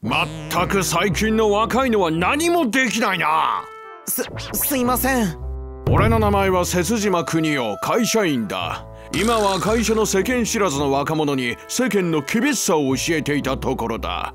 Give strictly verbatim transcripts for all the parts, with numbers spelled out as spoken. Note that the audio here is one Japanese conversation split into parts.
まったく最近の若いのは何もできないな。 す、すいません。 俺の名前は節島邦夫、会社員だ。今は会社の世間知らずの若者に世間の厳しさを教えていたところだ。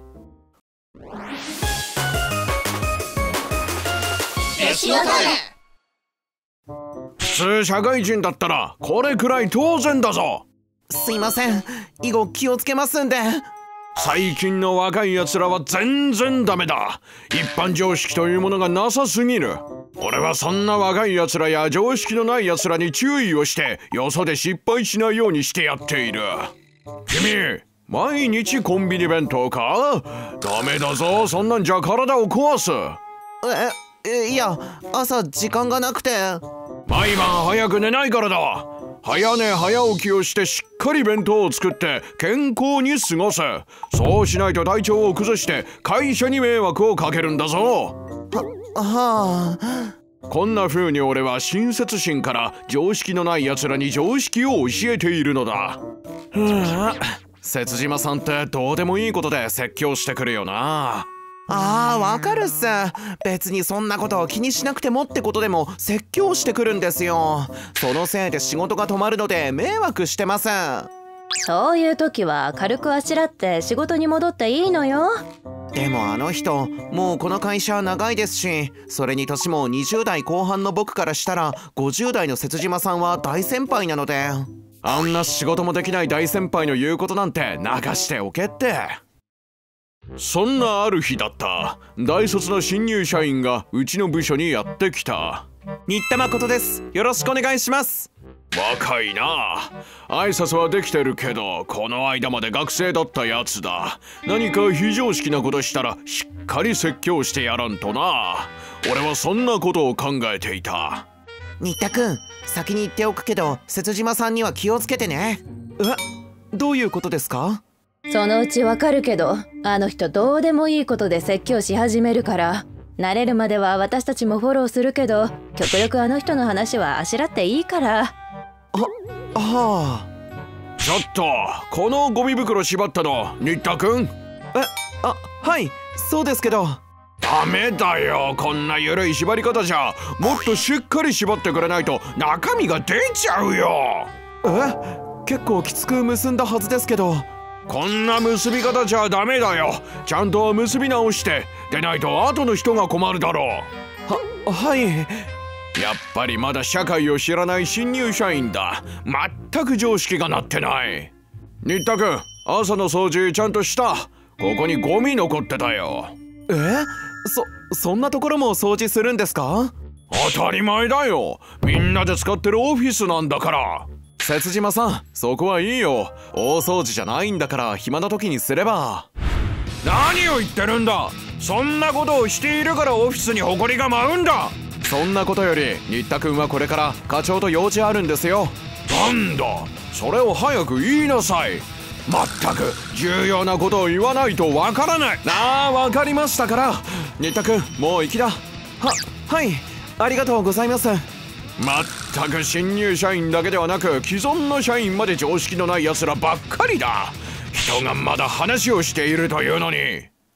普通社会人だったらこれくらい当然だぞ。 すいません、以後気をつけますんで。 最近の若いやつらは全然ダメだ。一般常識というものがなさすぎる。俺はそんな若いやつらや常識のないやつらに注意をしてよそで失敗しないようにしてやっている。君、毎日コンビニ弁当か？ダメだぞ、そんなんじゃ体を壊す。 え、いや、朝時間がなくて。 毎晩早く寝ないからだ。早寝早起きをしてしっかり弁当を作って健康に過ごす。そうしないと体調を崩して会社に迷惑をかけるんだぞ。 は、はあ。 こんな風に俺は親切心から常識のない奴らに常識を教えているのだ。ふぅ、節島さんってどうでもいいことで説教してくるよな。 ああ、わかるっす。別にそんなことを気にしなくてもってことでも説教してくるんですよ。そのせいで仕事が止まるので迷惑してます。 そういう時は軽くあしらって仕事に戻っていいのよ。 でもあの人もうこの会社長いですし、それに年もにじゅう代後半の僕からしたらごじゅう代の節島さんは大先輩なので。 あんな仕事もできない大先輩の言うことなんて流しておけって。そんなある日だった。大卒の新入社員がうちの部署にやってきた。 新田誠です。よろしくお願いします。 若いな。挨拶はできてるけどこの間まで学生だったやつだ。何か非常識なことしたらしっかり説教してやらんとな。俺はそんなことを考えていた。 新田くん、先に言っておくけど節島さんには気をつけてね。え、どういうことですか？ そのうちわかるけど、あの人どうでもいいことで説教し始めるから、慣れるまでは私たちもフォローするけど、極力あの人の話はあしらっていいから。 は、はあ。 ちょっと、このゴミ袋縛ったの新田くん？え、 あ、はい、そうですけど。 ダメだよ、こんな緩い縛り方じゃ。もっとしっかり縛ってくれないと中身が出ちゃうよ。 え、結構きつく結んだはずですけど。 こんな結び方じゃダメだよ。ちゃんと結び直してでないと後の人が困るだろう。 は、はい。 やっぱりまだ社会を知らない新入社員だ。全く常識がなってない。新田君、朝の掃除ちゃんとした？ここにゴミ残ってたよ。 え、そ、そんなところも掃除するんですか？ 当たり前だよ。みんなで使ってるオフィスなんだから。 節島さん、そこはいいよ。大掃除じゃないんだから暇な時にすれば。 何を言ってるんだ。そんなことをしているからオフィスに埃が舞うんだ。 そんなことより新田君はこれから課長と用事あるんですよ。 なんだ、それを早く言いなさい。まったく重要なことを言わないとわからない。 ああ、わかりましたから。新田君、もう行きだ。は、はい、ありがとうございます。 まったく新入社員だけではなく既存の社員まで常識のないやつらばっかりだ。人がまだ話をしているというのに。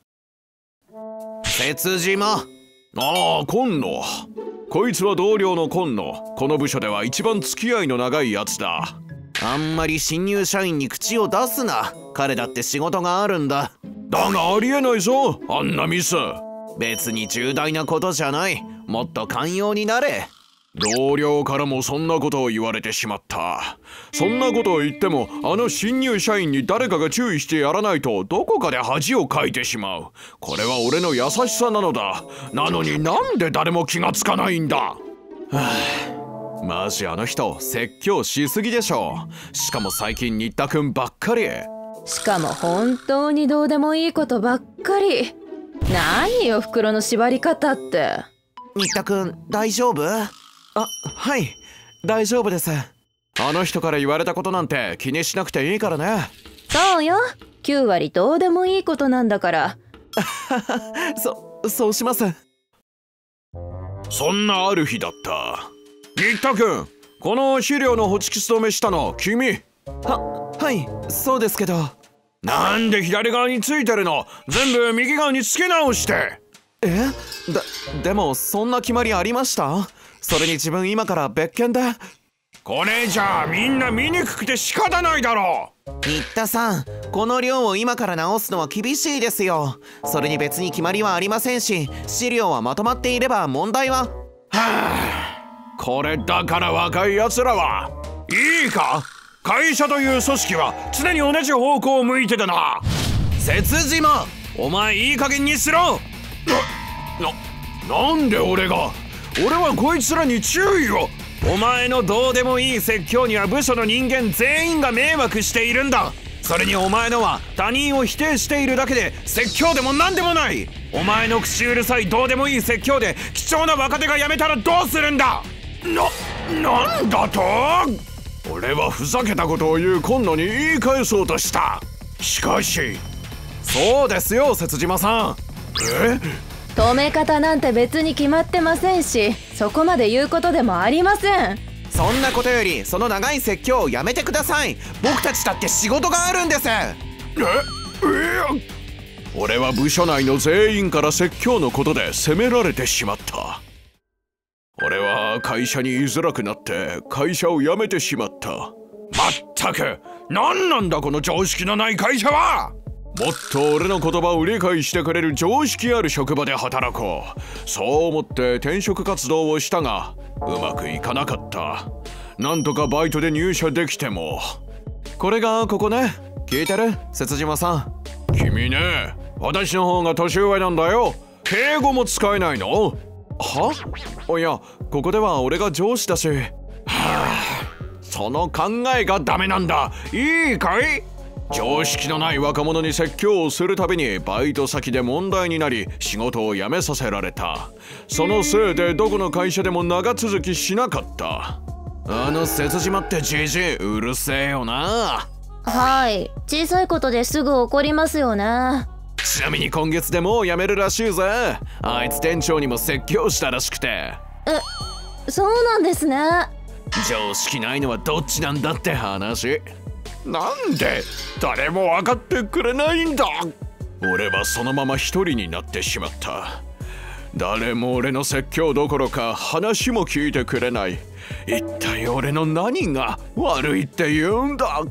節島。 ああ、今野。こいつは同僚の今野。この部署では一番付き合いの長いやつだ。 あんまり新入社員に口を出すな。彼だって仕事があるんだ。 だがありえないぞ、あんなミス。 別に重大なことじゃない。もっと寛容になれ。 同僚からもそんなことを言われてしまった。そんなことを言ってもあの新入社員に誰かが注意してやらないとどこかで恥をかいてしまう。これは俺の優しさなのだ。なのになんで誰も気がつかないんだ。はあ、マジあの人説教しすぎでしょ。しかも最近新田くんばっかり。 しかも本当にどうでもいいことばっかり。何よ袋の縛り方って。 新田くん大丈夫？あ、はい、大丈夫です。あの人から言われたことなんて気にしなくていいからね。 そうよ、きゅう割どうでもいいことなんだから。 そ、そうします。 そんなある日だった。新田君、この資料のホチキス止めしたの君？ は、はい、そうですけど。 なんで左側についてるの？全部右側につけ直して。 え？だ、でもそんな決まりありました？それに自分今から別件で。 これじゃあみんな見にくくて仕方ないだろう。 新田さん、この量を今から直すのは厳しいですよ。それに別に決まりはありませんし、資料はまとまっていれば問題は。 はあ、これだから若いやつらはいいか、会社という組織は常に同じ方向を向いてたな。 節島、 お前いい加減にしろ。な、な、なんで俺が俺はこいつらに注意を。お前のどうでもいい説教には部署の人間全員が迷惑しているんだ。それにお前のは他人を否定しているだけで説教でも何でもない。お前の口うるさいどうでもいい説教で貴重な若手が辞めたらどうするんだ。な、なんだと？俺はふざけたことを言う今野に言い返そうとした。しかし。 そうですよ節島さん。 え？ 止め方なんて別に決まってませんし、そこまで言うことでもありません。 そんなことよりその長い説教をやめてください。僕たちだって仕事があるんです。え？ え？俺は部署内の全員から説教のことで責められてしまった。俺は会社に居づらくなって会社を辞めてしまった。まったく何なんだこの常識のない会社は。もっと俺の言葉を理解してくれる常識ある職場で働こう。そう思って転職活動をしたがうまくいかなかった。なんとかバイトで入社できても。 これがここね。聞いてる節島さん。 君ね、私の方が年上なんだよ。敬語も使えないの？ は？いや、ここでは俺が上司だし。はあ、その考えがダメなんだ。いいかい？常識のない若者に説教をするたびにバイト先で問題になり仕事を辞めさせられた。そのせいでどこの会社でも長続きしなかった。あの節島ってじじいうるせえよな。 はい、小さいことですぐ怒りますよね。 ちなみに今月でもう辞めるらしいぜ。あいつ店長にも説教したらしくて。 え、そうなんですね。 常識ないのはどっちなんだって話。 なんで誰も分かってくれないんだ。俺はそのまま一人になってしまった。誰も俺の説教どころか話も聞いてくれない。一体俺の何が悪いって言うんだ。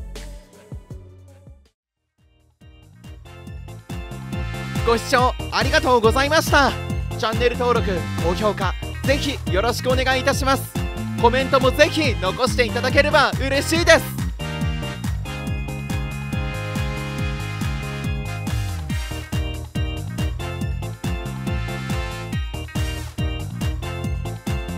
ご視聴ありがとうございました。チャンネル登録高評価ぜひよろしくお願いいたします。コメントもぜひ残していただければ嬉しいです。